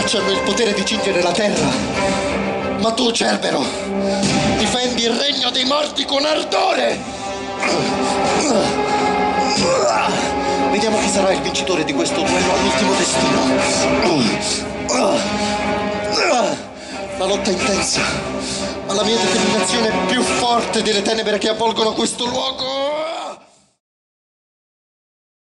rocce hanno il potere di cingere la terra, ma tu, Cerbero, difendi il regno dei morti con ardore. Vediamo chi sarà il vincitore di questo duello all'ultimo destino. La lotta è intensa, ma la mia determinazione è più forte delle tenebre che avvolgono questo luogo.